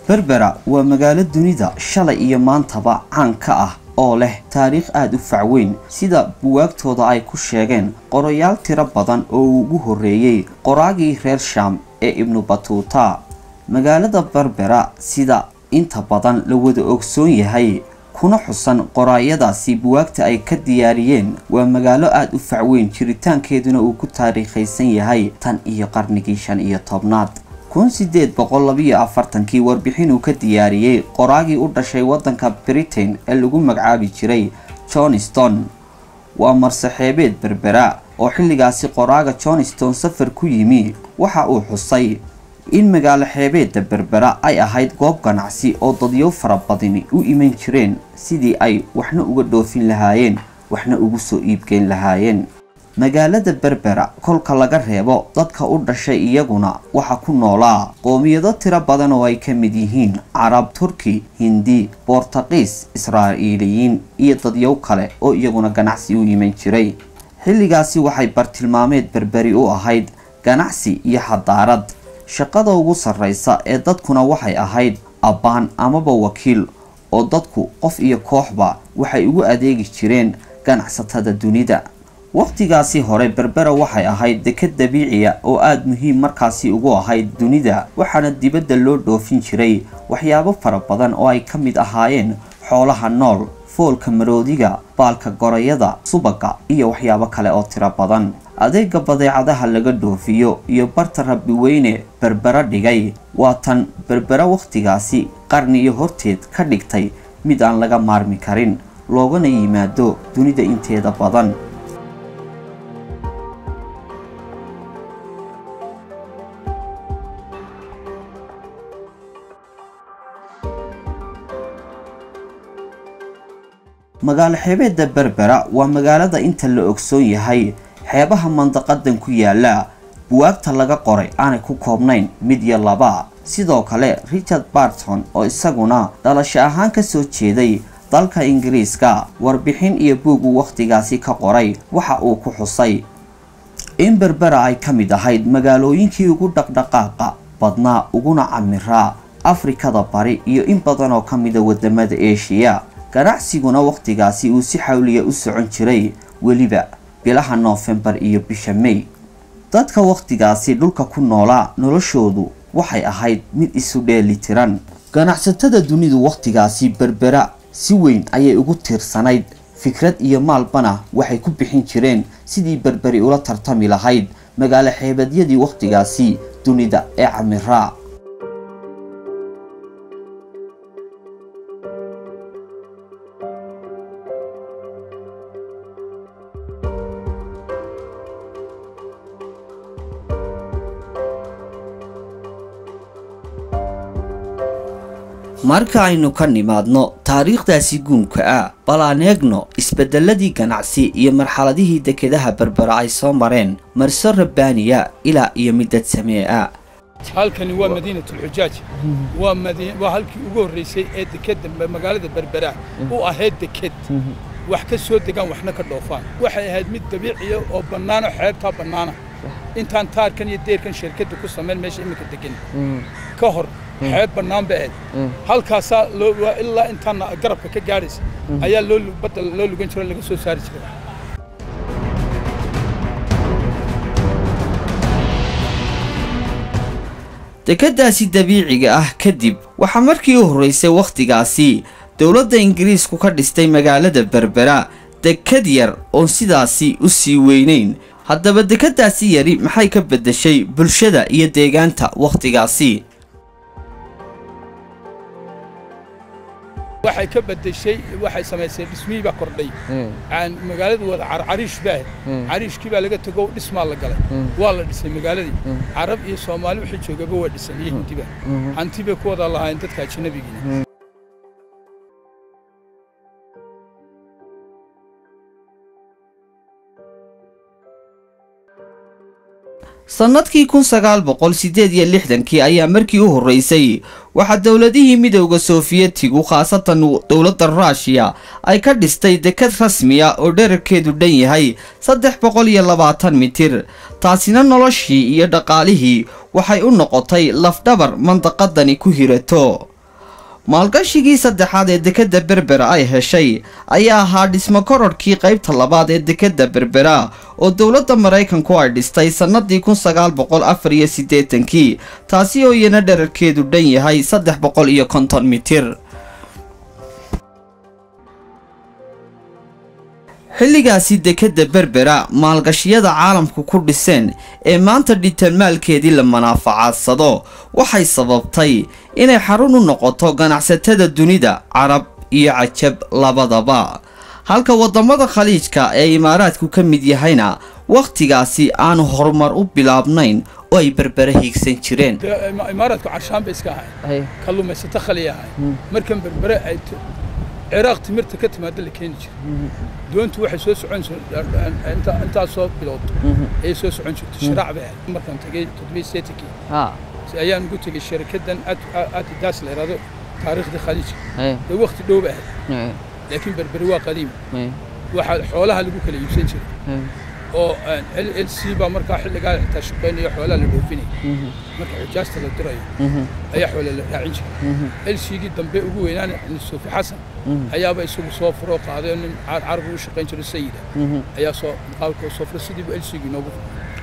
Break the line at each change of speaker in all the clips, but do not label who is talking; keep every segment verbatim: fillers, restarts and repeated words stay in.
berbera waa magaalo dunida shalay iyo maantaba caan ka ah oo leh taariikh aad u facweyn sida buwaagtooda ay ku sheegeen qorayaal tiro badan oo ugu horeeyay qoraagii reer Sham ee Ibn Battuta. magaalada berbera sida inta badan la wada ogsoon yahay kuna xusan qoraayadaasi buwaagta ay ka diyaariyeen waa magaalo aad u facweyn jiritaankeeduna uu ku taariikhaysan yahay tan iyo qarnigii shan iyo tobnaad. kun sideed boqol laba iyo afartan kii warbixin uu ka diyaariyay qoraagii u dhashay wadanka Britain ee lagu magacaabi jiray Johnstone. waa marsaxeebeed berbera oo xilligaasi qoraaga Johnstone safar ku yimi waxa uu xusay in magaalo xeebeedda berbera ay ahayd goob ganacsi oo dadyo fara badan u iman jireen sidii ay waxna uga dhoofin lahaayeen waxna ugu soo iibgeyn lahaayeen. magaalada berbera kolka laga reebo dadka u dhashay iyaguna waxa ku noolaa qoomiyado tiro badan oo ay ka mid yihiin Carab, Turki, Hindi, Boortaqiis, Israa'iiliyiin iyo dadyo kale oo iyaguna ganacsi u iman jiray. xilligaasi waxay bartilmaameed berberi u ahayd ganacsi iyo xadaarad. shaqada ugu sarreysa ee dadkuna waxay ahayd abbaan amaba wakiil oo dadku qof iyo kooxba waxay ugu adeegi jireen ganacsatada dunida. waqtigaasi hore berbera waxay ahayd dekad dabiiciya oo aad muhiim markaasi ugu ahayd dunida waxaana dibadda loo dhoofin jiray waxyaabo fara badan oo ay ka mid ahaayeen xoolaha nool, foolka maroodiga, baalka gorayada, subaga iyo waxyaabo kale oo tiro badan. adeega badeecadaha laga dhoofiyo iyo barta rabbi weyne berbera dhigay waa tan berbera waqtigaasi qarniyo horteed ka dhigtay mid aan laga maarmi karin loogana yimaado dunida inteeda badan. magaalo xeebeedda berbera waa magaalada inta la ogsoon yahay xeebaha mandaqadan ku yaala buwaagta laga qoray aanay ku koobnayn mid iyo laba. sidoo kale Richard Burton oo isaguna dhalasho ahaan ka soo jeeday dalka Ingiriiska warbixin iyo buug uu waqtigaasi ka qoray waxa uu ku xusay in berbera ay ka mid ahayd magaalooyinkii ugu dhaqdhaqaaqa badnaa uguna camiraa Afrikada bari iyo in badan oo ka mid ah wadamada Aasiya. ganacsiguna waqtigaasi uu si xawliya u socon jiray weliba bilaha November iyo bisha May. dadka waqtigaasi dhulka ku noolaa noloshoodu waxay ahayd mid isu dheeli tiran. ganacsatada dunidu waqtigaasi berbera si weyn ayay ugu tiirsanayd fikrad iyo maalbana waxay ku bixin jireen sidii berberi ula tartami lahayd magaalo xeebeedyadii waqtigaasi dunida ee camiraa. marka aynu ka nimaadno taariikhdaasi guunka ah balaan eegno isbedeladii ganacsi iyo marxaladihii dekedaha berbera ay soo mareen marso rabbaaniya ilaa iyo midad sameeya.
halkani waa madiinatul xujaaj waa madiina waa halkii ugu horeysay ee dekeda magaalada berbera oo ahayd deked wax ka soo degan waxna ka dhoofaan. waxay ahayd mid dabiici ah oo banaano xeebta banaana intaan taarkan iyo deerkan shirkadu ku sameeyeen meesha imika degan ka hor xeeb banaan baad halkaas loo ilaa intaan garabka ka gaaraysa ayaa loo badal loo lugan jiray laga soo saari jiray.
dekadaasi dabiiciga ah kadib waxa markii u horeysay waqtigaasi dawladda Ingiriisku ka dhistay magaalada berbera dekad yar oo sidaasi u sii weynayn. haddaba dekadaasi yari maxay ka bedeshay bulshada iyo deegaanta waqtigaasi?
waxay ka bedeshay waxay sameysay dhismii ba kordhay aan magaaladu wada cariish baa cariishkii baa laga tago dhismaa la galay waa la dhisay magaaladii Carab iyo Soomaali wixii joogaba waa dhisay hintiba hantiba ku wada lahayn dadka ajnabiga.
sanadkii kun sagaal boqol sideed iyo lixdan kii ayaa markii u horeysay waxa dawladihii midowga Sofiyeetigu khaasatan dawladda Russia ay ka dhistay dekad rasmi ah oo dhererkeedu dhan yahay saddex boqol iyo labaatan mitir. taasina noloshii iyo dhaqaalihii waxay u noqotay laf dhabar mandaqadani ku hirato. maalgashigii saddexaad ee dekedda berbera ay heshay ayaa ahaa dhismo korodhkii qaybta labaad ee dekedda berbera oo dowladda maraykanku ay dhistay sannadii kun sagaal boqol afar iyo siddeetankii taasi oo iyana dherarkeedu dhan yahay saddex boqol iyo konton mitir. xilligaasi dekedda berbera maalgashiyada caalamku ku dhiseen ee maanta dhitaalmaalkeedii la manaafacadsado waxay sababtay inay xarun u noqoto ganacsatada dunida carab iyo cajab labadaba, halka wadamada khaliijka ee imaaraadku ka mid yahayna waqtigaasi aanu horumar u bilaabnayn oo ay berbera hiigsan jireen.
imaaraadku carshaan bay iska ahayd kalluumaysato khaliya ahayd markan berbera ay عراق تمرت كتم هذا اللي كان يجي دون تو واحد سوس عنش انت انت صوب بلوت اي سوس عنش تشرع بها مثلا تجي تدبي سيتكي اه ايام قلت لك الشركه دن ات ات داس هذا تاريخ الخليج اي وقت دو بها لكن بربروا قديم واحد حولها اللي بكل يمشي oo ال سي با marka xilliga xitaa shaqeynaya xoolaha la dhoofinay marka xujaasta la diray ayaa xoolaha la raacin jiray ال سي gi dambe ugu weynaan Suufi Xasan ayaaba isugu soo furo qaaday in carab uu shaqeyn jiray sayida ayaa soo qalka soo furo sidii ال سي gi noogu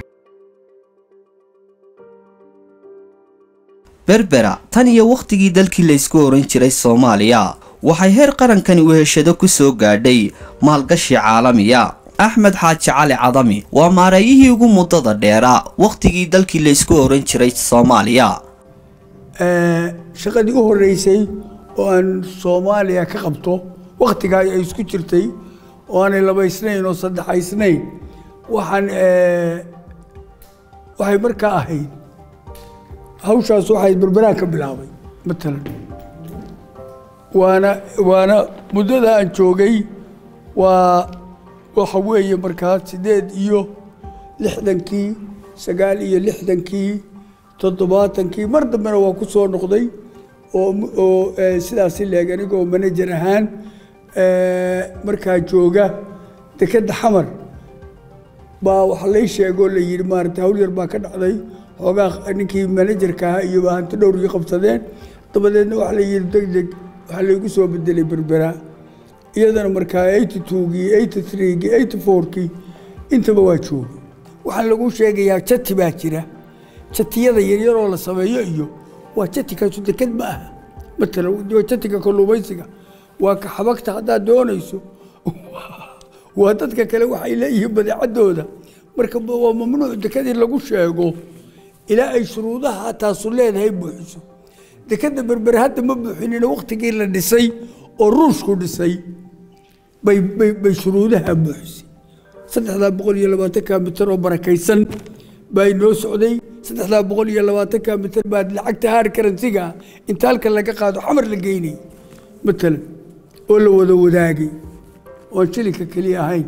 berbera tan iyo waqtigii dalkii la isku oran jiray Soomaaliya waxay heer qarankani u heshado ku soo gaadhay maalgashi caalamiya. أحمد حاج علي عظمي وماريه ugu muddada dheera waqtigii dalkii la isku oran jiray Soomaaliya
ee shaqadii u horeysay oo aan Soomaaliya ka qabto waqtiga ay isku jirtay oo aan labaysnayn oo saddexaysnayn waxaan ee waxay markaa ahayd hawshaas waxay berbera ka bilaabay مثلا waana waana muddada aan joogay waa waxa weeye markaa sideed iyo lixdankii sagaal iyo lixdankii toddobaatankii mar dambena waa ku soo noqday oo oo sidaas leeg anigoo manager ahaan markaa jooga dekedda xamar baa waxa la sheego la yiri maarta hawl yar baa ka dhacday hoogaa ninkii managerka ahaa iyo baahanta dhowr iyo qabsadeen dabadeedna waxa la yiri degdeg waxa la igu soo bedelay berbera iyadana markaa eighty-two gii eighty-three gii eighty-four gii intaba waa joogay waxaan lagu sheegayaa jati baa jira jatiyada yaryar oo la sameeyo iyo waa jatika deked ma aha مثلا jatika kalluumaysiga waa ka xabagta haddaad doonayso waa dadka kale waxay leeyihiin badeecadooda marka waa mamnuuc deked in lagu sheego ilaa ay shuruudaha taasu leedahay buuxiso dekeda berbera hadda ma buuxinin waqtigii la dhisay oo ruushku dhisay bay bay bay shuruudaha buuxisay saddex boqol iyo labaatan kilomitir oo barakaysan bay noo socday saddex boqol iyo labaatan kilomitir baad lacagta haar karansiga inta halka laga qaado xamar la geynay مثلا oo la wada wadaagay oo jilinka kaliya ahayn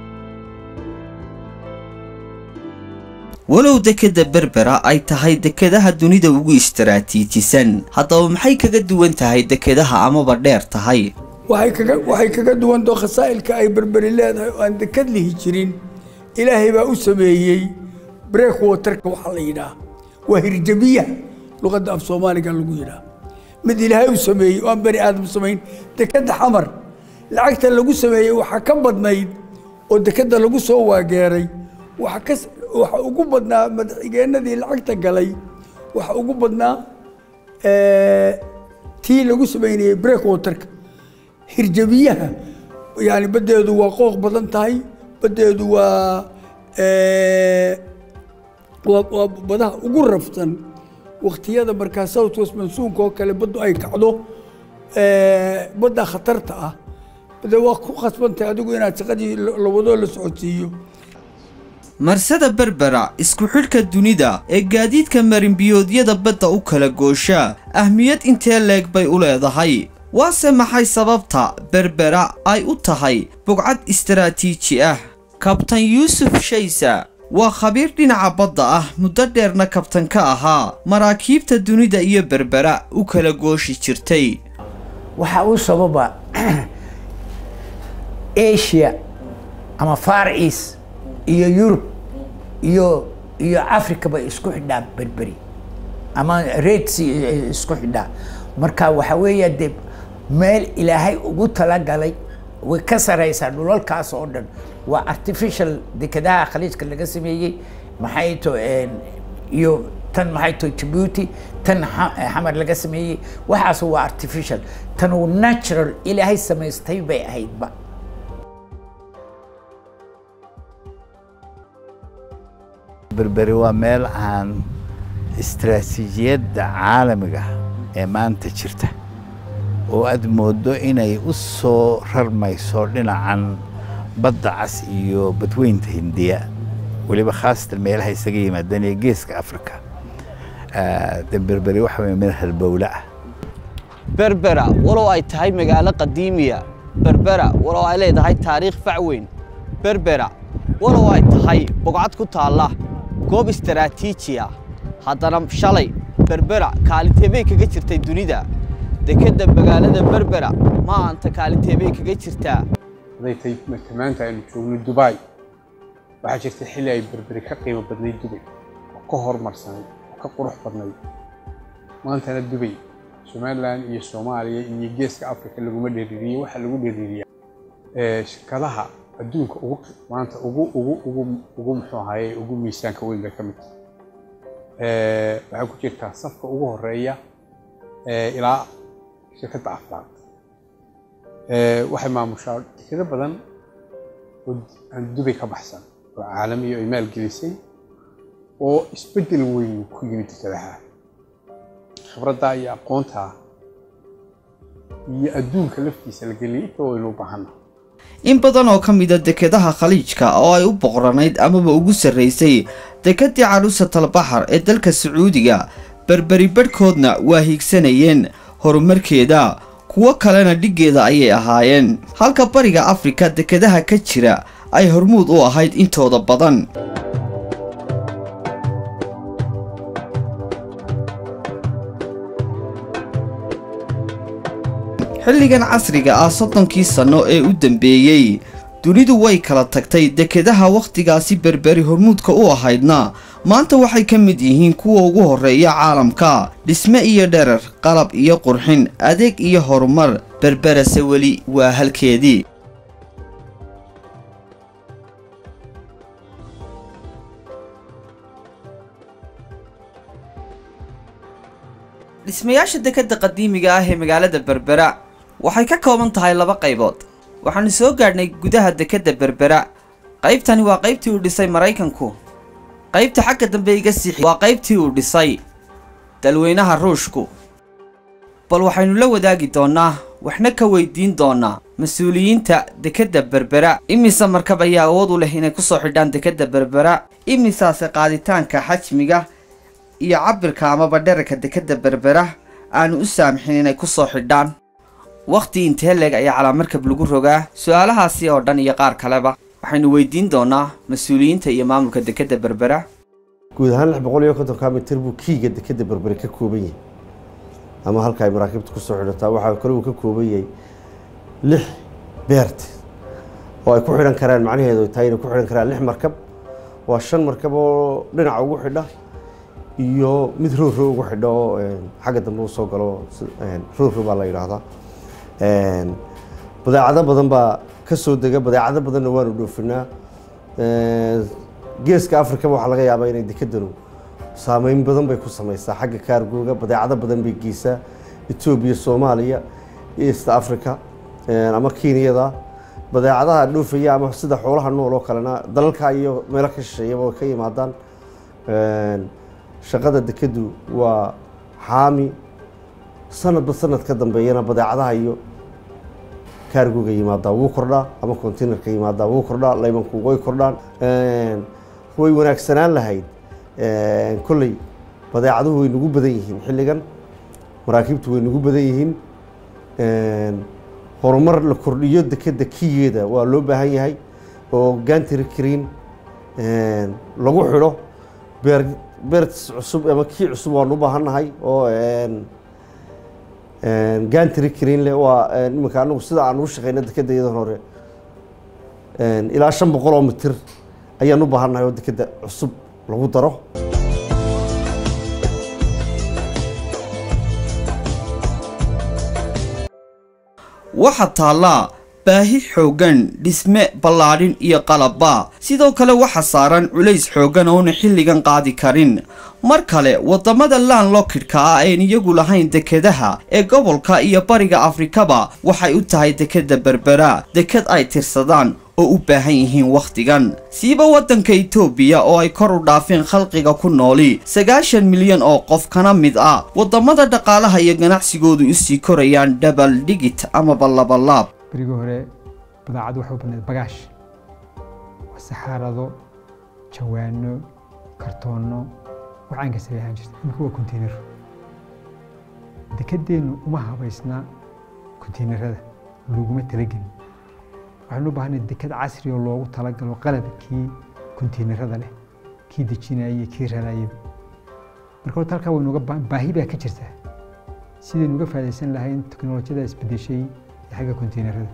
walow dekedda berbera ay tahay dekedaha dunida ugu istiraatiijisan haddaba maxay kaga duwan tahay dekedaha amaba dheer tahay
waxay kaga waxay kaga duwan doo khasaa'ilka ay berberi leedahay oo aan deked lihi jirin ilaahay baa u sameeyey break waterka waxa la yidhaa waa hirjabiya luqadda af Soomaaliga lagu yidhaa mid ilaahay u sameeyey oo aan bari aadam samayn dekedda xamar lacagta lagu sameeyey waxa ka badnayd oo dekedda lagu soo waageeray waxa ka waxa ugu badnaa madaxigeenadii lacagta galay waxa ugu badnaa ee tii lagu sameeyay break waterka hirjabiyaha yani badeedu waa qooq badan tahay badeedu waa ee waa badaha ugu raftan waqtiyada markaa South West Monsoon oo kale badu ay kacdo ee bada khatarta ah bada waa ku qasbantay adigu inaad shaqadii la wado la socodsiiyo
marsada berbera isku xidhka dunida ee gaadiidka marinbiyoodyada badda u kala goosha ahmiyad intee leeg bay u leedahay waase maxay sababta berbera ay u tahay bugcad istiraatiiji ah kabtan Yuusuf Shaysa waa khabiir dhinaca badda ah muddo dheerna kabtan ka ahaa maraakiibta dunida iyo berbera u kala gooshi jirtay
waxa uu sababa Asia ama Far East iyo Europe iyo iyo Africa bay isku xidhaa berberi ama Red Sea isku xidhaa marka waxa weeye dib meel ilaahay ugu talagalay way ka sareysaa dhulalkaas oo dhan waa artificial dekadaha khaliijka laga sameeyey maxay to iyo tan maxay to Djibouti tan xamar laga sameeyey waxaas waa artificial tan waa natural ilaahay sameystay bay ahaydba
berberi waa meel aan istiraatiijiyadda caalamiga ee maanta jirta oo aad moodo inay u soo rarmayso dhinacan badda cas iyo badweynta Hindiya waliba khaasatan meelaha isaga yimaadaan ee geeska Afrika ee berberi waxa weeye meel halbowla ah
berbera walow ay tahay magaalo qadiimiya berbera walow ay leedahay taariikh fac weyn berbera walow ay tahay bogcad ku taala goob istiraatiiji ah haddana shalay berbera kaalintee bay kaga jirtay dunida dekada magaalada berbera ma anta kaalintee bay kaga jirtaa
haday tahay maanta aynu joogno Dubai waxa jirtay xilli ay berberi ka qiimo badnayd Dubai oo ka hormarsanay oo ka qurux badnayd maanta Dubai Somaliland iyo Soomaaliya iyo geeska Afrika laguma dheeriyay waxa lagu dheeriyay ee shirkadaha adduunka ugu maanta ugu ugu ugu ugu muxuu ahaayay ugu miisaanka weyn ka mid ee waxa ku jirta safka ugu horeeya ee ilaa shirkadda afraad ee waxay maamushaa tikada badan oo aan Dubai ka baxsan oo caalami iyo imaal gelisay oo isbedel weyn ku yimid tikadaha khibradda iyo aqoonta iyo adduunka laftiisa la geliyay oo inuu baahana
in badan oo kamid ah dekadaha khaliijka oo ay u boqoranayd amaba ugu sareysay dekadii Caruusatul Bahar ee dalka Sacuudiga berberi badhkoodna waa hiigsanayeen horumarkeeda kuwa kalena dhigeeda ayay ahaayeen halka bariga Afrika dekadaha ka jira ay hormuud u ahayd intooda badan xilligan casriga ah soddonkii sano ee u dambeeyay dunidu way kala tagtay dekadaha waqtigaasi berberi hormuudka u ahaydna maanta waxay ka mid yihiin kuwa ugu horeeya caalamka dhisme iyo dherer qalab iyo qurxin adeeg iyo horumar berberase weli waa halkeedii dhismayaasha dekada qadiimiga ah ee magaalada berbera waxay ka kooban tahay laba qaybood waxaanu soo gaadhnay gudaha dekada berbera qaybtani waa qaybtii uu dhisay Mareykanku qaybta xagga dambe iga siixi waa qaybtii uu dhisay dalweynaha Ruushku bal waxaynu la wadaagi doonaa waxna ka weydiin doonaa mas'uuliyiinta dekada berbera imisa markab ayaa awood u leh inay ku soo xidhaan dekada berbera imisaase qaaditaanka xajmiga iyo cabirka ama badherka dekada berbera aanu u saamixin inay ku soo xidhaan waqti intee leeg ayaa cala markab lagu rogaa su'aalahaasi oo dhan iyo qaar kaleba waxaynu weydiin doonaa mas'uuliyiinta iyo maamulka dekada berbera
guud ahaan lix boqol iyo konton kilomitir buu kiiga dekada berbera ka kooban yahay ama halka ay maraakiibtu ku soo xidhataa waxa kale uu ka kooban yahay lix beert oo ay ku xidhan karaan macnaheedu tahay inay ku xidhan karaan lix markab waa shan markab oo dhinaca ugu xidha iyo mid roor ugu xidho xagga dambe uu soo galo roor baa la yiraahdaa een badeecado badan baa ka soo dega badeecado badanna waanu dhoofinaa ee geeska Afrika waxa laga yaabaa inay dekadanu saameyn badan bay ku sameeysaa xagga kaargooga badeecado badan bay geeysaa Ethiopia Soomaaliya East Africa ama Kenya badeecadaha dhoofaya ama sida xoolaha nool oo kalena dalalka iyo meelo ka shisheeya oo ka yimaadaan een shaqada dekadu waa xaami sanadba sanad ka dambeeyana badeecadaha iyo kaargooga yimaada wuu kordhaa ama containerka yimaada wuu kordhaa laymanku way kordhaan een way wanaagsanaan lahayd een kulli badeecaduhu way nagu badan yihiin xilligan maraakiibtu way nagu badan yihiin een horumar la kordhiyo dekada kiyeeda waa loo baahan yahay oo gantry green een lagu xidho beer beerts cusub ama kii cusub waan u baahanahay oo een een gantry green le waa nimanka anagu sida aan u shaqeynay dekada hore een ilaa shan boqol oo mitir ayaan u baahanahay oo dekada cusub lagu daro
waxa taala baahi xoogan dhisme ballaadhin iyo qalabba sidoo kale waxa saaran culays xoogan oo xilligan qaadi karin mar kale wadamada landlocked-ka ah ee iyagu lahayn dekedaha ee gobolka iyo bariga Afrikaba waxay u tahay dekeda Berbera deked ay tirsadaan oo u baahan yihiin waqtigan siiba wadanka Itoobiya oo ay kor u dhaafeen khalqiga ku nooli sagaashan milyan oo qof kana mid ah wadamada dhaqaalaha iyo ganacsigoodu u sii korayaan double digit ama balabalaab
بريغو هوري بضاعد waxuu banay bagaash saxarado jawaano kartoono waxaan ka sameeyaan jirtay markii waa container dekedeenu uma habaysna containerada laguma talagelin waxaan u baahnay deked casri oo loogu talagalo qalabkii containerada leh kii dejinayay kii rarayay marka talka way nooga baahi baa ka jirta sideen uga faa'iideysan lahayn teknoolojiyada isbedeshay حاجة كونتينرات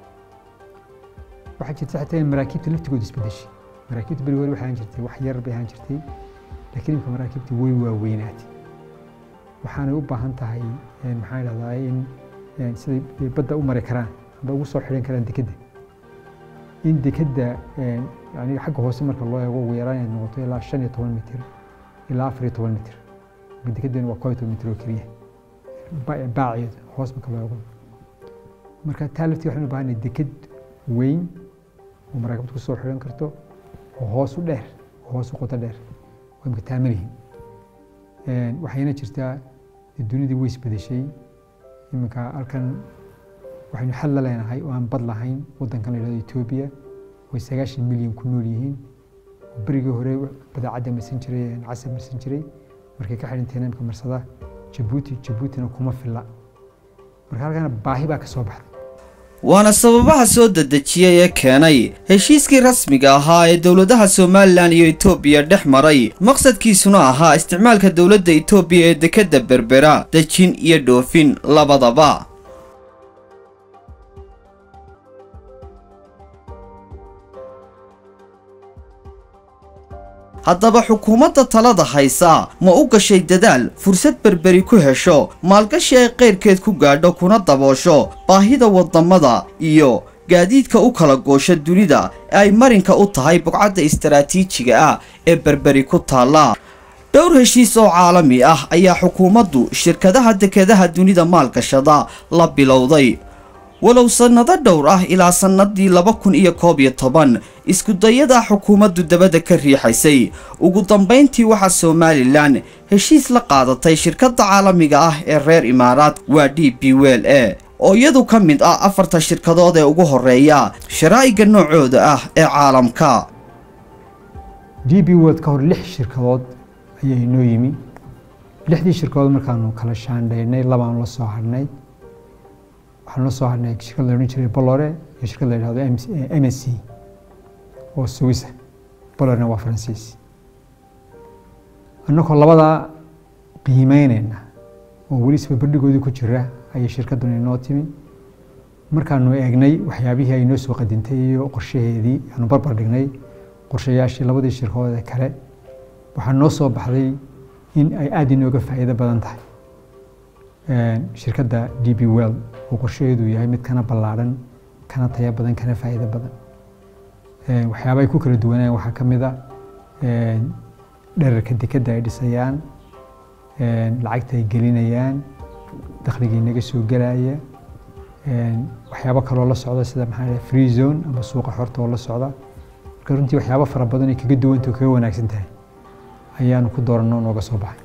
واحد جت حتى مراكب تلفت جود سبدش مراكب بالوري واحد جرتي واحد يربي هان جرتي لكن يمكن مراكب توي ووينات وحنا يبقى هنتا هاي يعني محايل هذا إن يعني سيد بدأ أمر كران بوصل حين كران دكدة إن دكدة يعني حق هو سمر الله يقول ويراني إنه طويل عشان يطول متر إلى عفر يطول متر بدكدة وقايته متر وكريه باعيد هو اسمك الله يقول marka taaliftii waxaan u baahnay deked weyn oo maraakibtu ku soo xiran karto oo hoos u dheer hoos u qoto dheer oo imka taamarihin een waxayna jirtaa dunidii way isbedeshay imka halkan waxaynu xal la leenahay oo aan bad lahayn wadankan la yiraahdo Itoobiya oo sagaashan milyan ku nool yihiin بريغو هوري بضاعد مرسن jiray casab marsan jiray markay ka xiranteen imka marsada Djibouti Djiboutina kuma filla marka halkan baahi baa ka soo baxday
waana sababaha soo dadajiyay ee keenay heshiiskii rasmiga ahaa ee dawladaha Soomaaliland iyo Itoobiya dhex maray maqsadkiisuna ahaa isticmaalka dawladda Itoobiya ee dekeda Berbera dajin iyo dhoofin labadaba haddaba xukuumadda talada haysa ma u gashay dadaal fursad berberi ku hesho maalgashi ay qeyrkeed ku gaadho kuna daboosho baahida wadamada iyo gaadiidka u kala goosha dunida ay marinka u tahay buqcadda istaraatiijiga ah ee berberi ku taala dhowr heshiis oo caalami ah ayaa xukuumaddu shirkadaha dekedaha dunida maalgashada la bilowday walow sanado dhowr ah ilaa sanadii laba kun iyo koob iyo toban isku dayada xukuumaddu dabada ka riixaysay ugu dambeyntii waxa Soomaaliland heshiis la qaadatay shirkadda caalamiga ah ee reer Imaaraat waa D P World oo iyadu ka mid ah afarta shirkadood ee ugu horeeya sharaa'iga noocooda ah ee caalamka
D P World ka hor lix shirkadood ayay noo yimi lixdii shirkadood markaanu kala shaandhaynay labaan la soo harnay waxaan la soo harnay shirkad la oran jiray Bolloré iyo shirkad la yiraahdo M S C oo Swiss Bolloré waa Faransiis annagoo labada qiimeynayna oo weli isba bandhigoodii ku jira ayay shirkaddan inoo timi markaanu eegnay waxyaabihii ay noo soo qadintay iyo qorshaheedii aanu barbar dhignay qorshayaashii labadii shirkadood kale waxaa noo soo baxday in ay aad inooga faa'iido badan tahay shirkadda D P World oo qorshaheedu yahay mid kana ballaaran kana tayo badan kana faa'iido badan ee waxyaabo ay ku kala duwanayaan waxa kamid ah ee dhererka dekada ay dhisayaan ee lacagta ay gelinayaan dakhliga inaga soo galaya ee waxyaabo kale oo la socda sida maxaa free zone ama suuqa xorta oo la socda marka runtii waxyaabo fara badan ay kaga duwan tahay kaga wanaagsan tahay ayaan ku dooranno nooga soo baxay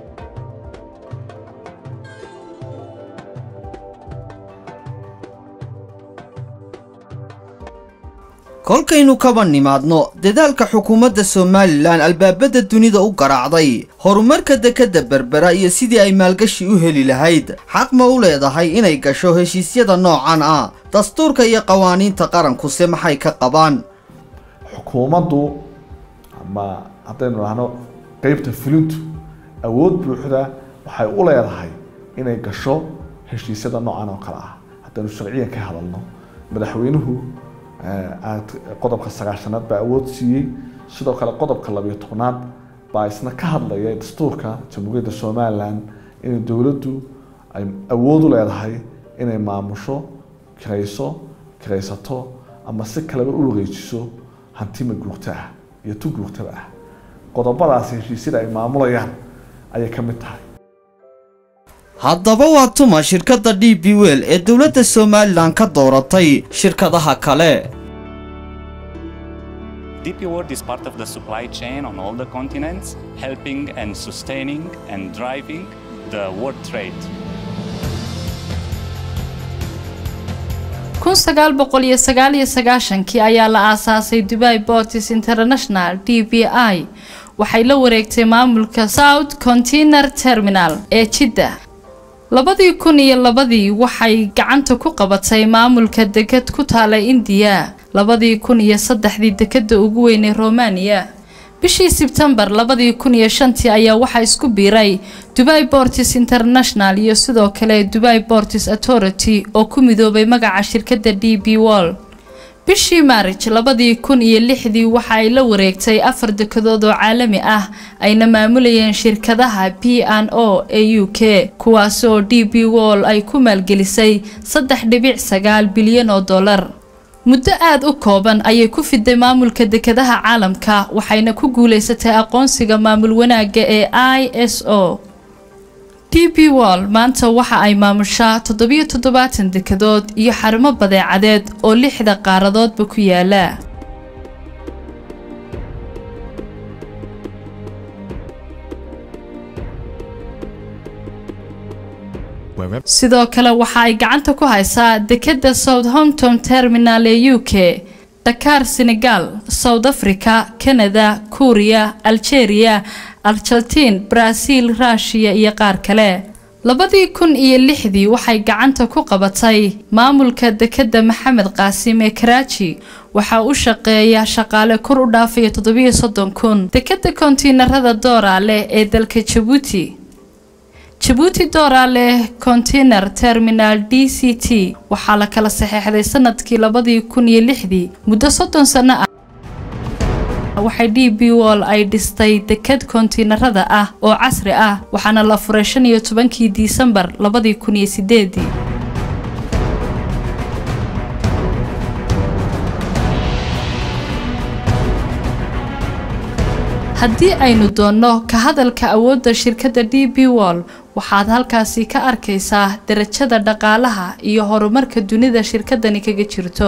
kolkaynu kaba nimaadno dadaalka xukuumadda Soomaaliland albaabada dunida u garaacday horumarka dekeda Berbera iyo sidii ay maalgashi u heli lahayd xaq ma u leedahay inay gasho heshiisyada noocan ah dastuurka iyo qawaaniinta qaranku se maxay ka qabaan
xukuumaddu ama haddaynu nahno qaybta fulintu awood buuxda waxay u leedahay inay gasho heshiisyada noocan oo kale ah haddaynu sharciyan ka hadalno madaxweynuhu aad qodobka sagaashanaad baa awood siiyey sidoo kale qodobka laba iyo tobnaad baa isna ka hadlaya dastuurka jamhuuriyadda Soomaaliland in dawladdu ay awood u leedahay inay maamusho kirayso kiraysato ama si kaleba u wareejiso hanti maguurta ah iyo tu guurtaba ah qodobadaas heshiisyada ay maamulayaan ayay ka mid tahay.
haddaba waa tuma shirkadda D P World ee dowladda Somaliland ka dooratay shirkadaha kale.
D P World is part of the supply chain on all the continents, helping and sustaining and driving the world trade.
kun sagaal boqol iyo sagaal iyo sagaashankii ayaa la aasaasay Dubai Ports International D P I waxay la wareegtay maamulka South Container Terminal ee Jeddah. labadii kun iyo labadii waxay gacanta ku qabatay maamulka deked ku taala India. labadii kun iyo saddexdii dekeda ugu weyn ee Romania. bishii September labadii kun iyo shantii ayaa waxa isku biiray Dubai Ports International iyo sidoo kale Dubai Ports Authority oo ku midoobay magaca shirkadda D P World. bishii March labadii kun iyo lixdii waxa ay la wareegtay afar dekedood oo caalami ah ayna maamulayeen shirkadaha P and O ee U K kuwaas oo D P World ay ku maalgelisay saddex dhibic sagaal bilyan oo dollar. muddo aad u kooban ayay ku fiday maamulka dekedaha caalamka waxayna ku guuleysatay aqoonsiga maamul wanaaga ee I S O. D P World maanta waxa ay maamushaa toddoba iyo toddobaatan dekedood iyo xarumo badeecadeed oo lixda qaaradoodba ku yaala. sidoo kale waxa ay gacanta ku haysaa dekedda Southampton Terminal ee U K, Dakar Senegal, South Africa, Canada, Korea, Algeria, Argentina, Brazil, Russia iyo qaar kale. labadii kun iyo lixdii waxay gacanta ku qabatay maamulka dekedda Maxamed Qaasim ee Karachi waxa uu shaqeeya shaqaale kor u dhaafay toddoba iyo soddon kun. dekedda kontiinarada Doorale ee dalka Djibouti. Djibouti Doorale Container Terminal D C T waxaa la kala saxeexday sanadkii labadii kun iyo lixdii muddo soddon sano ah. waxay D P World ay dhistay deked kontiinarada ah oo casri ah waxaana la furay shan iyo tobankii Disembar labadii kun iyo sideedii. haddii aynu doonno ka hadalka awoodda shirkadda D P World waxaad halkaasi ka arkaysaa darajada dhaqaalaha iyo horumarka dunida shirkadani kaga jirto.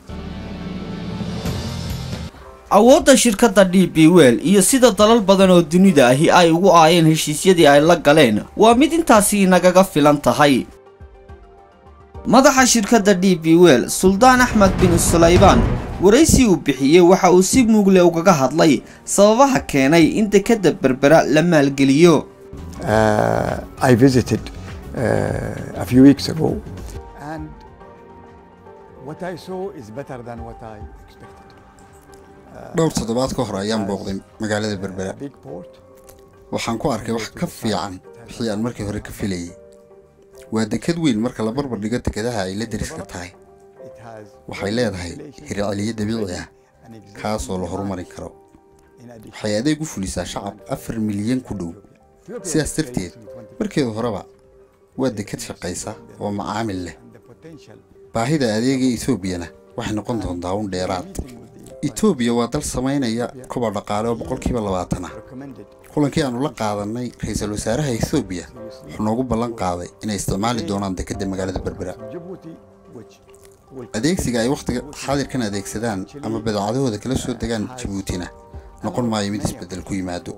awoodda shirkadda D P World iyo sida dalal badan oo dunida ahi ay ugu aayeen heshiisyadii ay la galeen waa mid intaasi nagaga filan tahay. madaxa shirkadda D P World Suldaan Axmed bin Sulaymaan waraysi uu bixiyay waxa uu si muugle ugaga hadlay sababaha keenay in dekedda Berbera la maalgeliyo.
Uh, I visited uh, a few weeks ago, and what I saw is better than what I expected.
dhowr toddobaad ka hor ayaan booqday magaalada Berbera. waxaan ku arkay wax ka fiican wixii aan markii hore ka filayay. waa deked weyn marka la barbar dhigo dekedaha ay la deriska tahay. waxay leedahay hirceliye dabiici ah kaasoo la horumarin karo. waxay adeeg u fulisaa shacab afar milyan ku dhow. sidaas darteed markeedu horeba waa deked shaqaysa oo macaamil leh. baahida adeega Ethiopiana waxay noqon doontaa un dheeraad. Ethiopia waa dal sameynaya koboc dhaqaale oo boqolkiiba labaatan ah. kulankii aanu la qaadanay ra'iisul wasaaraha Ethiopia wuxuu noogu ballan qaaday inay isticmaali doonaan dekedda magaalada Berbera. adeegsiga ay waqtiga xaadirkan adeegsadaan ama badeecadahooda kala soo degaan Djiboutina noqon maayo mid isbedel ku yimaado.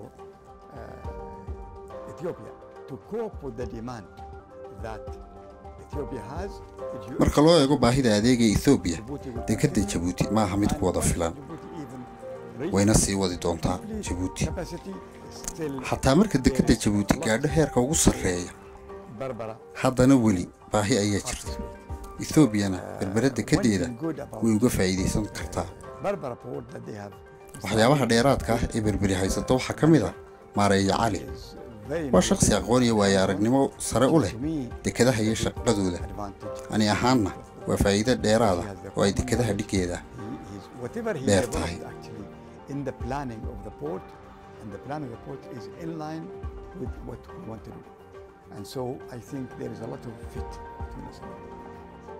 marka loo eego baahida adeega Ethiopia dekedda Djibouti ma aha mid ku wada filan. wayna sii wadi doontaa Djibouti. xataa marka dekedda Djibouti gaadho heerka ugu sarreeya haddana weli baahi ayaa jirta. Ethiopiana Berbera dekedeeda way uga faa'iideysan kartaa. waxyaabaha dheeraadka ah ee Berberi haysato waxaa ka mid ah Maareeya Cali. waa shakhsi aqoon iyo waayo aragnimo sare u leh dekedaha iyo shaqadooda. ani ahaanna waa faa'iido dheeraad ah oo ay dekedaha dhigeeda dheer tahay.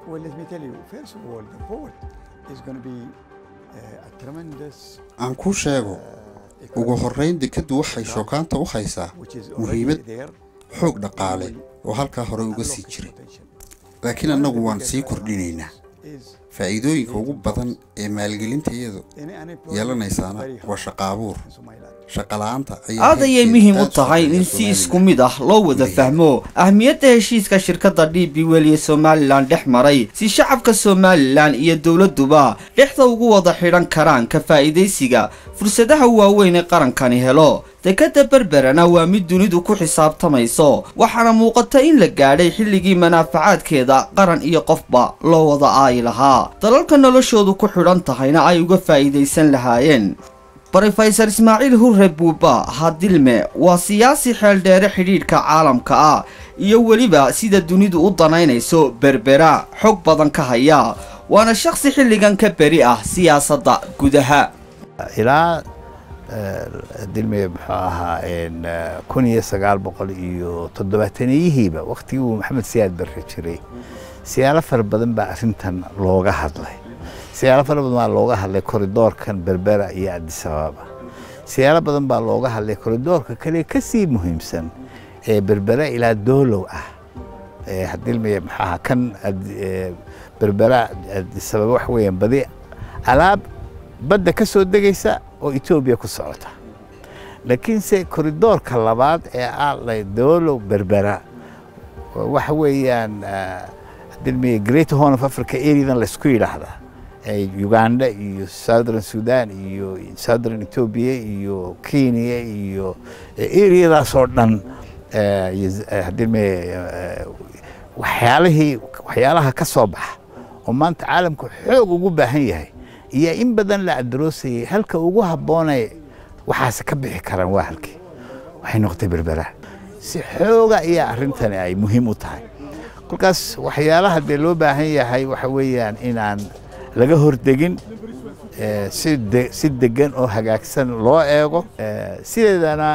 well, let me tell you, first of all, the port is going to be uh, a tremendous.
aan ku sheego ugu horreyn dekeddu waxay shookaanta u haysaa muhiimad xoog dhaqaale oo halkaa hore uga sii jiray laakiin annagu waan sii kordhinaynaa faa'iidooyinka ugu badan ee maalgelintayadu yeelanaysaana waa shaqo abuur shaqo la'aanta
aad ayay muhiim u tahay in si isku mid ah loo wada fahmo ahmiyadda heshiiska shirkadda D P World ee Somaliland dhex maray si shacabka Somaliland iyo dawladduba dhexda ugu wada xidhan karaan ka faa'iideysiga fursadaha waaweyn ee qarankani helo dekadda berberana waa mid dunidu ku xisaabtamayso waxaana muuqata in la gaadhay xilligii manaafacaadkeeda qaran iyo qofba loo wada aayi lahaa dalalka noloshoodu ku xidhan tahayna ay uga faa'iideysan lahaayeen Professor Ismaaciil Hurre Buuba Hadilme waa siyaasi xeel dheere xidhiidhka caalamka ah iyo waliba sida dunidu u danaynayso berbera xog badan ka haya waana shakhsi xilligan ka bari ah siyaasadda gudaha
ilaa dilme muxuu ahaa kun iyo sagaal boqol iyo toddobaataniyihiiba waqtigii uu maxamed siyaad barre jiray siyaalo fara badan baa arrintan looga hadlay siyaalo fara badan baa looga hadlay koridoorkan berbera iyo Addis Ababa siyaalo badan baa looga hadlay koridoorka kale ka sii muhiimsan ee berbera ilaa doolow ah ee hadilme muxuu ahaa kan berbera Addis Ababa wax weeyaan badi alaab badda ka soo degaysa oo Ethiopia ku socota laakiin se koridoorka labaad ee aalay doolow berbera waxa weeyaan hadilme Great Horn of Africa area la isku yiraahdaa Uganda iyo Southern Sudan iyo Southern Ethiopia iyo Kenya iyo area-daas oo dhan hadilme waxyaalihii waxyaalaha ka soo baxa oo maanta caalamku xoog ugu baahan yahay iyo in badan la adroosay halka ugu habboonay waxaas ka bixi karaan waa halkii waxay noqotay berbera si xooga iyo arrintan ay muhiim u tahay kulkaas waxyaalaha de loo baahan yahay waxa weeyaan inaan laga hordegin si si degan oo hagaagsan loo eego sideedana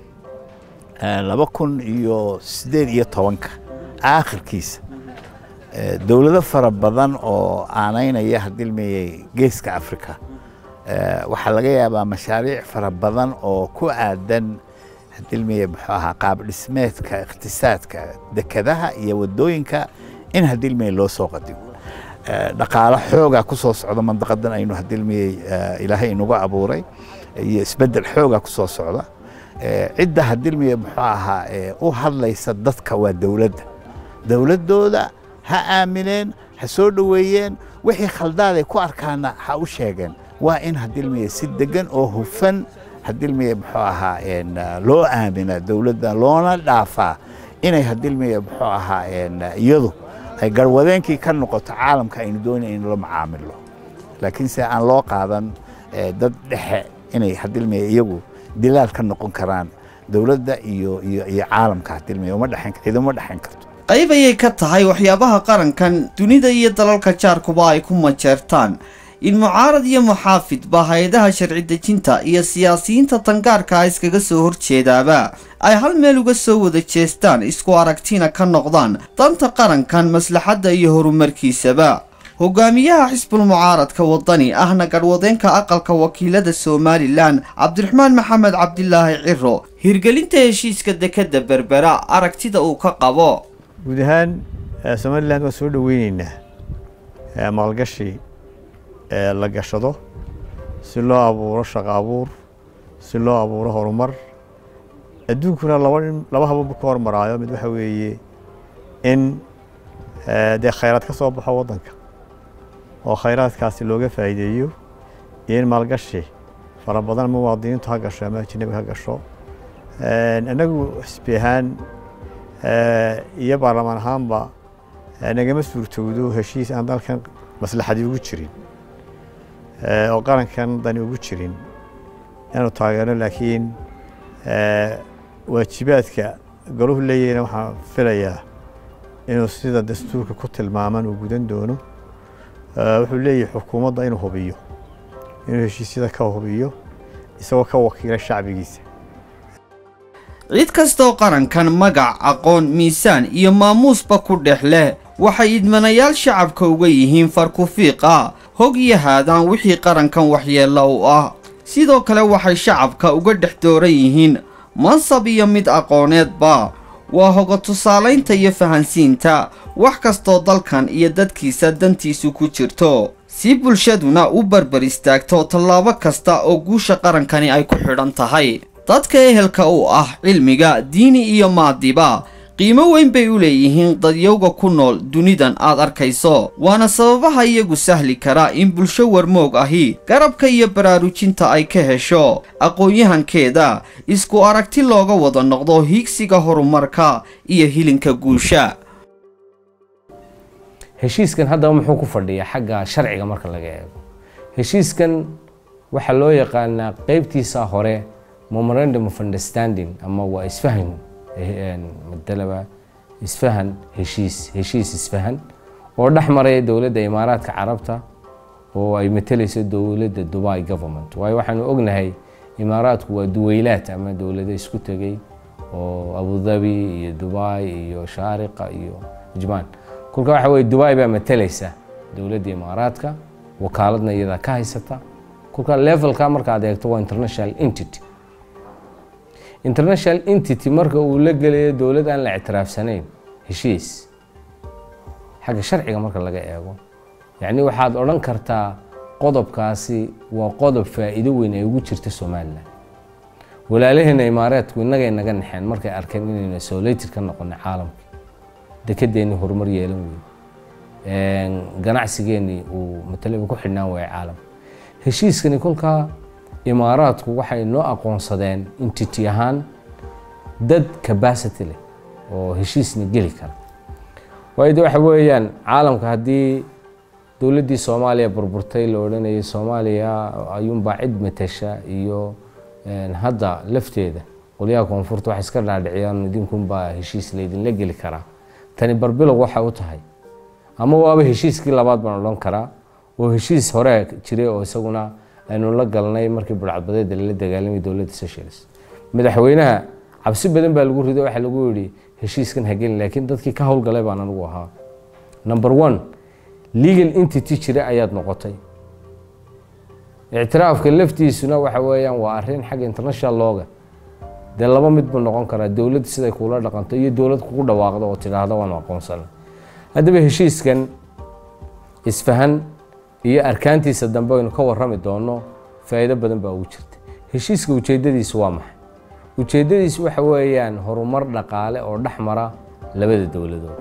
laba kun iyo siddeed iyo tobanka aakhirkiisa dawlado fara badan oo aanaynaya hadilmeeyay geeska Afrika waxa laga yaabaa mashaariic fara badan oo ku aadan hadilmeeyay muxuu ahaa qaab dhismeedka iqtisaadka dekadaha iyo wadooyinka in hadilmeey loo soo qadimo dhaqaale xooga ku soo socda mandaqadan aynu hadilmeeyay ilaahay inagu abuuray iyo isbedel xooga ku soo socda cidda hadilmeeyay muxuu ahaa u hadlaysa dadka waa dawladda dawladooda ha aamineen ha soo dhaweeyeen wixii khaldaad ay ku arkaana ha u sheegeen waa in hadilmeeyay si degan oo hufan hadilmeeyay muxuu ahaa loo aamina dawladda loona dhaafaa inay hadilmeeyay muxuu ahaa iyadu ay garwadeenkii ka noqoto caalamka aynu doonayno in la macaamilo laakiin se aan loo qaadan dad dhexe inay hadilmeeyay iyagu dilaal ka noqon karaan dawladda iyo iyo iyo caalamka hadilmeeyay uma dhaxan ciidamo dhaxan karto
qayb ayay ka tahay waxyaabaha qarankan dunida iyo dalalka jaarkuba ay ku majeertaan in mucaarad iyo muxaafid ba hay'adaha sharci dejinta iyo siyaasiyiinta tangaarka iskaga soo horjeedaaba ay hal meel uga soo wada jeestaan isku aragtina ka noqdaan danta qarankan maslaxadda iyo horumarkiisaba hogaamiyaha xisbul mucaaradka wadani ahna garwadeenka aqalka wakiilada Somaliland Cabdiraxmaan Maxamed Cabdilaahi Ciro hirgelinta heshiiska dekadda berbera aragtida uu ka qabo
guud ahaan Somaliland waa soo dhaweynaynaa maalgashi la gashado si loo abuuro shaqo abuur si loo abuuro horumar adduunkuna laba laba habab ku hormaraayo mid waxa weeye in de khayraad ka soo baxo wadanka oo khayraadkaasi looga faa'iideeyo in maalgashi fara badan muwaadiniintu ha gasho ama ajnabi ha gasho anagu xisbi ahaan iyo baarlamaan ahaanba nagama suurtowdo heshiis aan dalkan maslaxadii ugu jirin oo qarankan dani ugu jirin inaanu taageerno laakiin waajibaadka goluhu leeyahayna waxaan filayaa inuu sida dastuurka ku tilmaaman uu gudan doono wuxuu leeyahay xukuumadda inuu hubiyo inuu heshiisyada ka hubiyo isagoo ka wakiila shacbigiisa
cid kastoo qarankan magac aqoon miisaan iyo maamuusba ku dhex leh waxay idmanayaal shacabka uga yihiin farku-fiiqa hog iyo haadaan wixii qarankan waxyeello u ah sidoo kale waxay shacabka uga dhex dooran yihiin mansab iyo mid aqooneedba waa hoga tusaalaynta iyo fahansiinta wax kastoo dalkan iyo dadkiisa dantiisu ku jirto si bulshaduna u barbar istaagto tallaabo kasta oo guusha qarankani ay ku xidhan tahay dadka ehelka u ah cilmiga diini iyo maadiba qiimo weyn bay u leeyihiin dadyowga ku nool dunidan aad arkayso waana sababaha iyagu sahli kara in bulsho warmoog ahi garabka iyo baraarujinta ay ka hesho aqoon-yahankeeda isku aragti looga wada noqdo hiigsiga horumarka iyo hilinka guusha
heshiiskan haddaba muxuu ku fadhiyaa xagga sharciga marka laga eego heshiiskan waxaa loo yaqaanaa qaybtiisa hore memorandum of understanding ama waa isfahan madalaba isfahan heshiis heshiis isfahan oo dhex maraya dowladda imaaraadka carabta oo ay matalayso dowladda Dubai government waayo waxaanu ognahay imaaraadku waa duwaylaad ama dowlado isku tagay oo Abu Dhabi iyo Dubai iyo Shaariqa iyo Ajman kulka waxa way Dubai baa matalaysa dowladda imaaraadka wakaaladna iyada ka haysata kulka levelka marka aad eegto waa international entity international entity marka uu la galayo dawlad aan la ictiraafsanayn heshiis xagga sharciga marka laga eego yani waxaad oran kartaa qodobkaasi waa qodob faa'iido weyn ay ugu jirto Soomaaliland walaalaheena imaaraadku inaga inaga naxeen markay arkeen inayna isolated ka noqon caalamka dekedeeni horumar yeelan weyn een ganacsigeeni uu matalaba ku xidhnaan way caalam heshiiskani kulka imaaraadku waxay noo aqoonsadeen entity ahaan dad capacity leh oo heshiisna geli kara waayo waxa weeyaan caalamka hadii dawladdii Soomaaliya burburtay la oranayay Soomaaliya ayuun baa cid matasha iyo hadda lafteeda qoliyaha koonfurta wax iska dhaadhiciyaan idinkum baa heshiis leedin la geli kara tani barbilow waxa u tahay ama waaba heshiiskii labaad baan oran karaa oo heshiis hore jiray oo isaguna aynu la galnay markii burcadbadeed la dagaalamay dawladda Seychelles madaxweynaha cabsi badan baa lagu riday waxa lagu yiri heshiiskan hagelin laakiin dadkii ka howlgalay baan anigu ahaa number one legal entity jira ayaad noqotay اعترافك laftiisuna waxa weeyaan waa arrin xag international looga de laba mid buu noqon karaa dawlad sida kula dhaqanto iyo dawlad ku dhawaaqdo oo tiraahdo waan aqoonsan hadaba heshiiskan isfahan iyo arkaantiisa dambe aynu ka warrami doono faa'iido badan baa ugu jirta heshiiska ujeedadiisu waa maxay ujeedadiisu waxa weeyaan horumar dhaqaale oo dhaxmara labada dawladood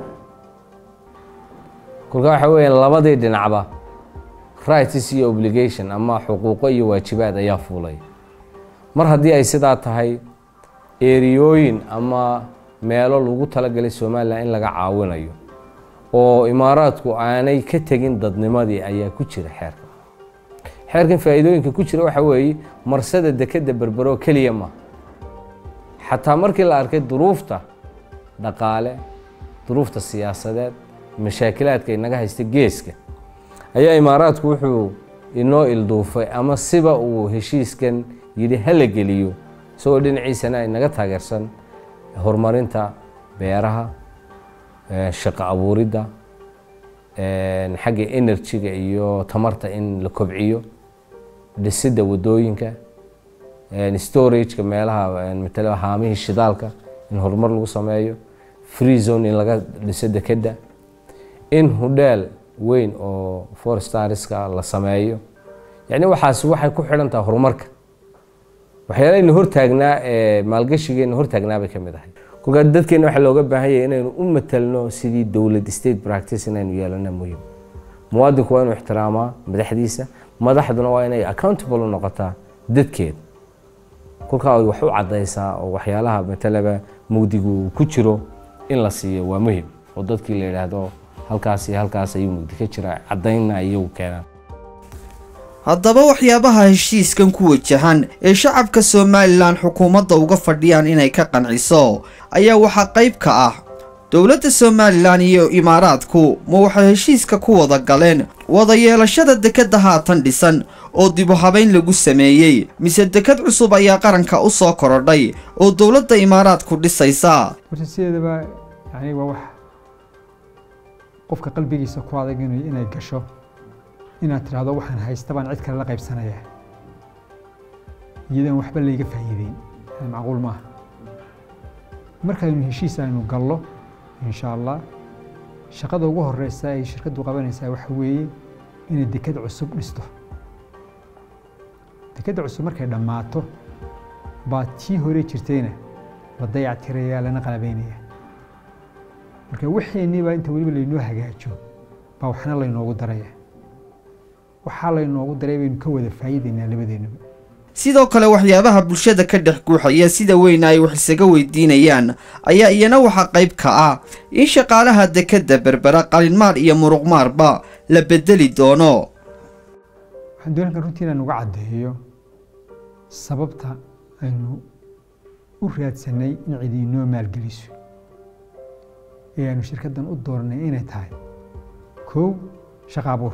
kulka waxa weeyaan labadii dhinacba rights iyo obligation ama xuquuqo iyo waajibaad ayaa fuulay mar haddii ay sidaa tahay eriyooyin ama meelo lagu talagalay Soomaaliland in laga caawinayo oo imaaraadku aanay ka tagin dadnimadii ayaa ku jira xeerka xeerkan faa'iidooyinka ku jira waxa weeye marsada dekada berbero kaliya ma xataa markii la arkay duruufta dhaqaale duruufta siyaasadeed mashaakilaadka inaga haysta geeska ayaa imaaraadku wuxuu inoo ilduufay ama siba uu heshiiskan yiri hala geliyo soo dhinaciisana inaga taageersan horumarinta beeraha shaqo abuurida xagga energy-ga iyo tamarta in la kobciyo dhisida wadooyinka storage-ka meelaha matala haamihii shidaalka in horumar lagu sameeyo free zone in laga dhiso dekada in hodeel weyn oo four starska la sameeyo yani waxaas waxay ku xidhan tahay horumarka waxyaalaha hor taagnaa ee maalgashigeena hor taagnaa bay kamid ahay kuga dadkeena waxa looga baahan yahay inaynu u matalno sidii dawlad state practice inaynu yeelano muhiim muwaadinku waa inuu ixtiraamaa madaxdiisa madaxduna waa inay accountable u noqotaa dadkeeda kulka ay wax u cadaysaa oo waxyaalaha matalaba mugdigu ku jiro in la siiyo waa muhiim oo dadkii la yiraahdo halkaas iyo halkaas ayuu mugdi ka jira cadayna ayuu keenaa
haddaba waxyaabaha heshiiskan ku wajahan ee shacabka Soomaaliland xukuumadda uga fadhiyaan inay ka qanciso ayaa waxa qayb ka ah dowladda Somaliland iyo Imaaraadku ma waxay heshiiska ku wada galeen wada yeelashada dekadda haatan dhisan oo dib u habeyn lagu sameeyay mise dekad cusub ayaa qaranka u soo korodhay oo dowladda Imaaraadku dhisaysa
warsiyeedaba yani waa wax qofka qalbigiisa ku adag inay gasho inaad tiraahdo waxaan haysta baan cid kale la qaybsanaya iyadoo waxba la iga faa'iideyn macquul ma markaynu heshiis aynu gallo insha Allah shaqada ugu horeysa ay shirkadu qabanaysaa waxa weeye inay dekad cusub dhisto dekad cusub markay dhamaato baa tii hore jirtayna la dayactiraya lana qalabeynaya marka wixii baa inta waliba laynoo hagaajo baa waxna laynoogu daraya waxa laynoogu daray baynu ka wada faa'iideynaa labadeenaba
sidoo kale waxyaabaha bulshada ka dhex guuxaya sida weyn ay wax isaga weydiinayaan ayaa iyana waxa qayb ka ah in shaqaalaha dekadda Berbera qalinmaar iyo muruqmaarba la bedeli doono
waxaan doonayaa runtii inaan uga cadeeyo sababta aynu u raadsanay in cid inoo maalgeliso ee aanu shirkaddan u doornay inay tahay kow shaqo abuur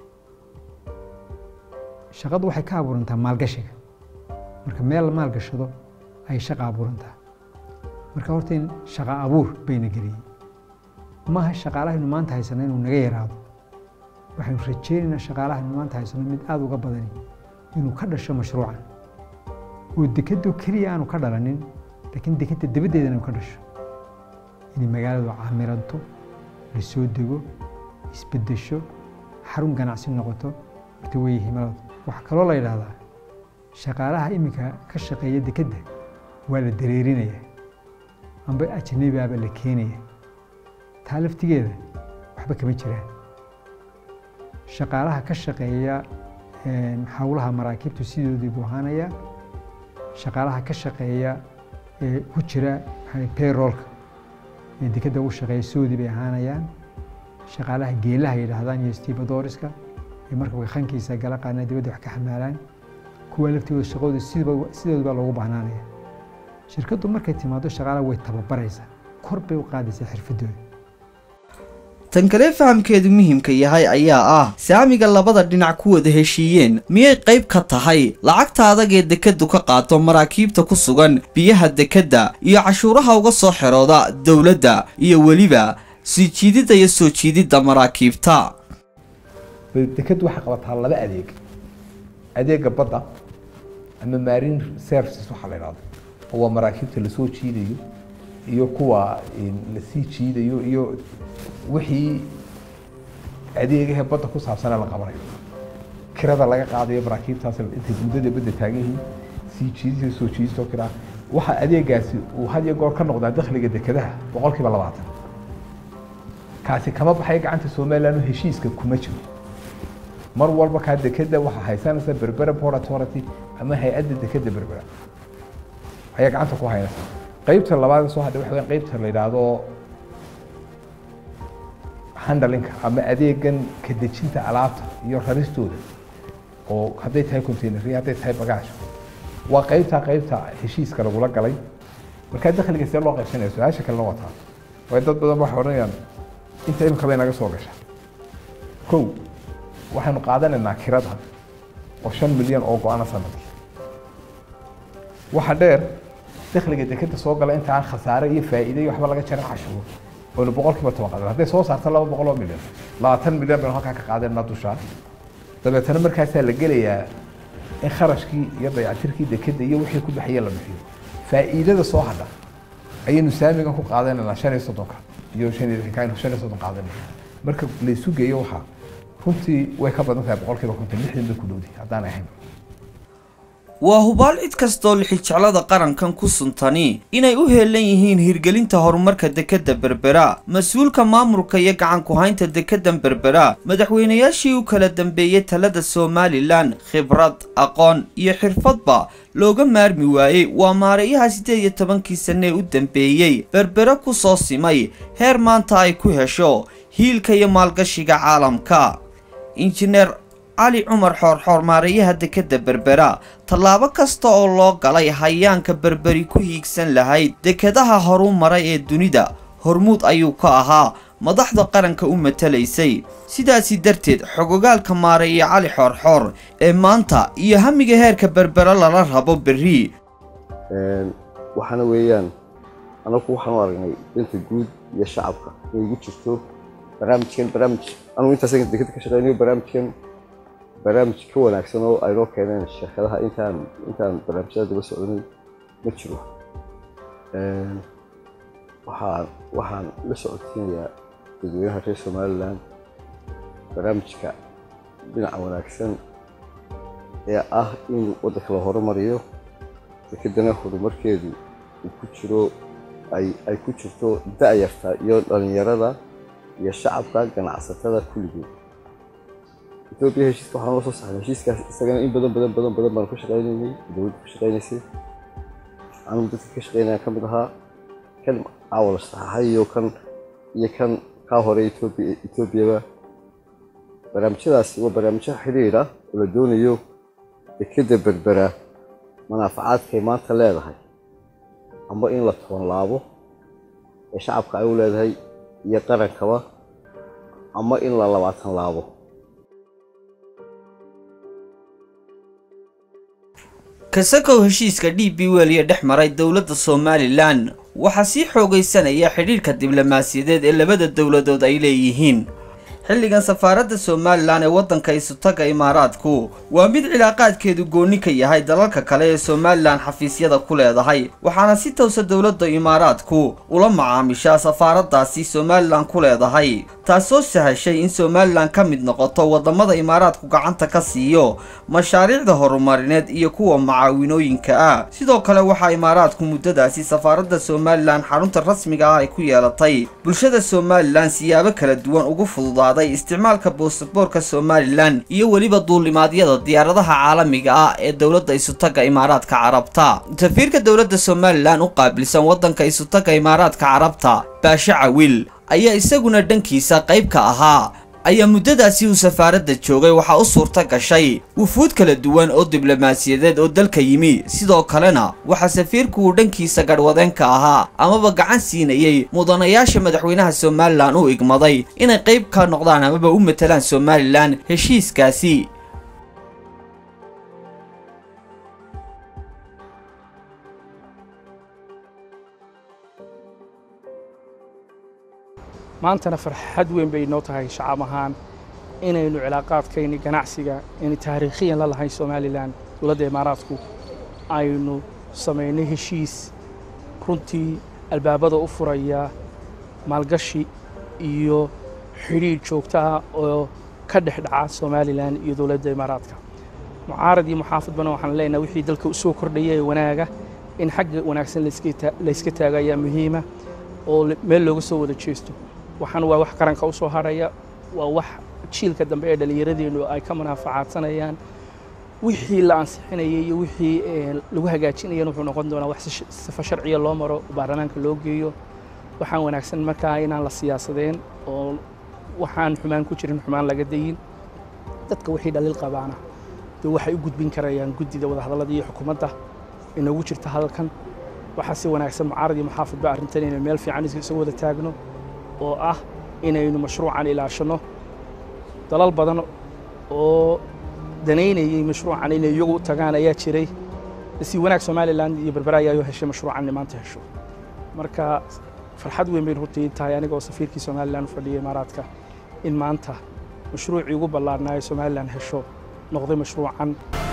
shaqadu waxay ka abuurantaa maalgashiga marka meel maal gashado ay shaqo abuurantaa marka horta in shaqo abuur bayna geliyay maaha shaqaalahaynu maanta haysano inuu naga yaraado waxaynu rajeynaynaa shaqaalahaynu maanta haysano mid aad uga badani inuu ka dhasho mashruucan oo dekaddu keliya aanu ka dhalanin laakiin dekadda dabadeedana ka dhasho inay magaaladu caamiranto la soo dego isbedesho xarun ganacsi noqoto horta way himiladu waxa kaloo la yiraahdaa shaqaalaha iminka ka shaqeeya dekadda waa la dareerinaya amba ajnabi ah la keenaya taa laftigeeda waxba kama jiraan shaqaalaha ka shaqeeya hawlaha maraakiibtu sidoodii buu ahaanaya shaqaalaha ka shaqeeya ee ku jira payrollka ee dekadda u shaqeeya sidoodii bay ahaanayaan shaqaalaha geelaha yidhaahdaan iyo stevedoreska ee markabka khankiisa gala qaana dibadda wax ka xamaalaan kuwa laftooda shaqooda sidooda baa loogu baahnaanaya shirkaddu markay timaado shaqaalaha way tababaraysaa kor bay u qaadaysaa xirfadooda
tan kale fahamkeedu muhiimka yahay ayaa ah saamiga labada dhinac ku wada heshiiyeen miyay qayb ka tahay lacagta adag ee dekaddu ka qaato maraakiibta ku sugan biyaha dekadda iyo cashuuraha uga soo xirooda dowladda iyo weliba sii jiididda iyo soo jiididda maraakiibta
dekaddu waxay qabataa laba adeeg adeega badda ama marine services waxa la yiraahdo oo maraakiibta la soo jiidayo iyo kuwa la sii jiidayo iyo wixii adeegaha badda ku saabsan la qabanayo kirada laga qaadayo maraakiibtaas inta muddada badda taagan yihiin sii jiidida soo jiisto kira waxa adeegaasi uu had iyo goor ka noqdaa dakhliga dekadaha boqolkiiba labaatan kaasi kama baxay gacanta Soomaaliland heshiiska kuma jiro mar walba ka dekada waxa haysanaysa Berbera Port Authority ama hay'adda dekada Berbera ayaa gacanta ku haysa qaybta labaad soo hadhay waxa qaybta la yiraahdo handling ama adeegan ka dejinta alaabta iyo raristooda oo haday tahay container haday tahay bagaash waa qaybta qaybta heshiiska lagu galay marka dakhliga si loo qaybsanayo su'aasha kale loo wataa way dad badan wax oranayaan inta imka bay naga soo gashay kow waxaanu qaadanaynaa kirada oo shan milyan oo go'aan sanadkii waxa dheer dakhliga dekada soo gala inta aan khasaare iyo faa'iido iyo waxba laga jarin cashuur oo boqolkiiba toban qadar hadday soo saarto laba boqol oo milyan labaatan milyan baan halka ka qaadanaa dusha dabeetana markaas la gelayaa in kharashkii iyo dayactirkii dekada iyo wixii ku baxay la bixiyo faa'iidada soo hadha ayaynu saamiga ku qaadanaa shan iyo soddon iyo shan iyo soddon qaadanaa marka la isu geeyo waxa runtii way ka badan tahay boqolkiiba konton lixdan bay ku dhowday haddaan ahayn
waa hubaal cid kastoo lixijeclada qarankan ku suntani inay u heelan yihiin hirgelinta horumarka dekadda Berbera mas'uulka maamulka iyo gacan ku haynta dekadda Berbera madaxweynayaashii u kala dambeeyay talada Somaliland khibrad aqoon iyo xirfadba looga maarmi waayay waa maareeyaha sideed iyo tobankii sano ee u dambeeyay Berbera ku soo simay heer maanta ay ku hesho hiilka iyo maalgashiga caalamka injineer علي عمر حور حور ماريها دكدة بربرا طلابة كستا الله قلي حيان كبربري كوهيكسن لهاي دكدها هروم مراي الدنيا hormuud ayuu ka ahaa madaxda qaranka u matalaysay sidaasi darteed xogogaalka maareeya cali xoorxoor ee maanta iyo hamiga heerka berbera lala rabo berri
waxaana weeyaan anagu waxaan u aragnay inta guud iyo shacabka inay ugu jirto barnaamijkan barnaamij anu intaas dekada ka shaqeynayo barnaamijkan barnaamij ka wanaagsan oo ay noo keeneen shirkadaha intaan intaan barnaamijyada daba socday ma jiro waxaan waxaan la socodsiinayaa dadweynaha reer somaliland barnaamijka dhinaca wanaagsan ee ah in waddanka la horumariyo dekadana horumarkeedu uu ku jiro ay ay ku jirto da'yarta iyo dhalinyarada iyo shacabka ganacsatada kulligood Ethiopia heshiiska waxaan soo saxnay heshiiskaas isagana in badan badan badan badan baan ku shaqeynaynay dawladda ku shaqeynaysay anu dadka ka shaqeynaya ka mid ahaa kan awal saxay iyo kan iyo kan ka hore Ethiopia Ethiopia barnaamijyadaasi waa barnaamijyo xiriir ah oo la doonayo dekada berbera manaafacaadkay maanta leedahay amba in la toon laabo ee shacabka ay u leedahay iyo qarankaba ama in la labaatan laabo
kasakow heshiiska D P World ee dhex maray dowladda Somaliland waxa si xoogaysanaya xiriirka diblomaasiyadeed ee labada dowladood ay leeyihiin xilligan safaaradda Somaliland ee waddanka Isutaga Imaaraadku waa mid cilaaqaadkeedu gooni ka yahay dalalka kale ee Somaliland xafiisyada ku leedahay waxaana si toos ah dowladda Imaaraadku ula macaamishaa safaaraddaasi Somaliland ku leedahay taasoo sahashay in Somaliland ka mid noqoto wadamada Imaaraadku gacanta ka siiyo mashaariicda horumarineed iyo kuwa macaawinooyinka ah sidoo kale waxa Imaaraadku muddadaasi safaaradda Somaliland xarunta rasmiga ah ay ku yeelatay bulshada Somaliland siyaabo kala duwan ugu fududaa isticmaalka baasaboorka Somaliland iyo waliba duulimaadyada diyaaradaha caalamiga ah ee dowladda Isutaga Imaaraadka Carabta safiirka dowladda Somaliland u qaabilsan waddanka Isutaga Imaaraadka Carabta Baasha Cawil ayaa isaguna dhankiisa qayb ka ahaa ayaa muddadaasi uu safaaradda joogay waxa uu suurta gashay wufuud kala duwan oo diblomaasiyadeed oo dalka yimi sidoo kalena waxa safiirku uu dhankiisa garwadeenka ahaa amaba gacan siinayay mudanayaasha madaxweynaha Somaliland uu igmaday inay qayb ka noqdaan amaba u matalaan Somaliland heshiiskaasi
maantana farxad weyn bay noo tahay shacab ahaan inaynu cilaaqaadkayni ganacsiga in taariikhiyan la lahayn Somaliland dowladda Imaaraadku aynu sameynay heshiis runtii albaabada u furaya maalgashi iyo xiriir joogto ah oo ka dhex dhaca Somaliland iyo dowladda Imaaraadka mucaarad iyo muxaafadbana waxaan leenahay wixii dalka u soo kordhayay wanaaga in xagga wanaagsan la iska taagaya muhiima oo meel looga soo wada jeesto waxaan waa wax qaranka u soo haraya waa wax jiilka dambe ee dhalinyaradeenu ay ka manaafacaadsanayaan wixii la ansixinayay iyo wixii lagu hagaajinayay wuxuu noqon doonaa wax sifa sharciya loo maro baarlamaanka loo geeyo waxaan wanaagsan markaa inaan la siyaasadeen oo waxaan xumaan ku jirin xumaan laga dayin dadka wixii dhaliil qabaana dee waxay u gudbin karayaan guddida wadahadallada iyo xukuumadda inagu jirta halkan waxaa si wanaagsan mucaarad iyo muxaafid ba arrintan inay meel fiican isoo wada taagno oo ah inaynu mashruucan ilaashano dalal badan oo danaynayay mashruucan inay iyagu tagaan ayaa jiray si wanaag Somaliland iyo Berbera ayaa heshay mashruucan maanta hesho marka farxad weyn bay runtii tahay aniga oo safiirkii Somaliland fadhiyay Imaaraadka in maanta mashruucii ugu ballaarnaa Somaliland hesho noqday mashruucan